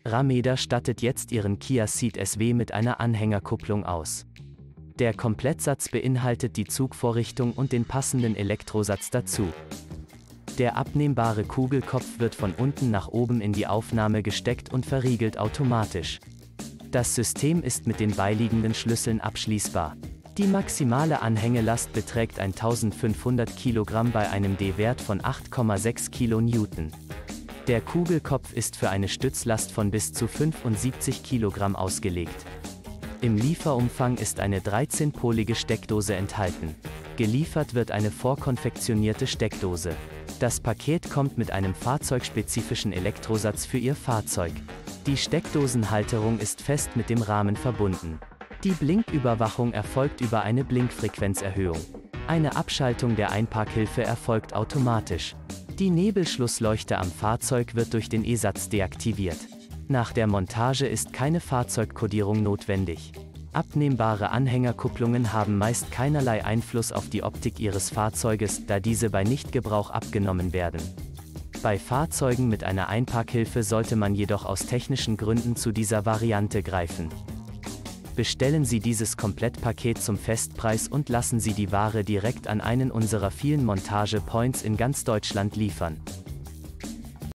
Rameda stattet jetzt ihren Kia Ceed SW mit einer Anhängerkupplung aus. Der Komplettsatz beinhaltet die Zugvorrichtung und den passenden Elektrosatz dazu. Der abnehmbare Kugelkopf wird von unten nach oben in die Aufnahme gesteckt und verriegelt automatisch. Das System ist mit den beiliegenden Schlüsseln abschließbar. Die maximale Anhängelast beträgt 1500 Kilogramm bei einem D-Wert von 8,6 kN. Der Kugelkopf ist für eine Stützlast von bis zu 75 Kilogramm ausgelegt. Im Lieferumfang ist eine 13-polige Steckdose enthalten. Geliefert wird eine vorkonfektionierte Steckdose. Das Paket kommt mit einem fahrzeugspezifischen Elektrosatz für Ihr Fahrzeug. Die Steckdosenhalterung ist fest mit dem Rahmen verbunden. Die Blinküberwachung erfolgt über eine Blinkfrequenzerhöhung. Eine Abschaltung der Einparkhilfe erfolgt automatisch. Die Nebelschlussleuchte am Fahrzeug wird durch den E-Satz deaktiviert. Nach der Montage ist keine Fahrzeugkodierung notwendig. Abnehmbare Anhängerkupplungen haben meist keinerlei Einfluss auf die Optik Ihres Fahrzeuges, da diese bei Nichtgebrauch abgenommen werden. Bei Fahrzeugen mit einer Einparkhilfe sollte man jedoch aus technischen Gründen zu dieser Variante greifen. Bestellen Sie dieses Komplettpaket zum Festpreis und lassen Sie die Ware direkt an einen unserer vielen Montage-Points in ganz Deutschland liefern.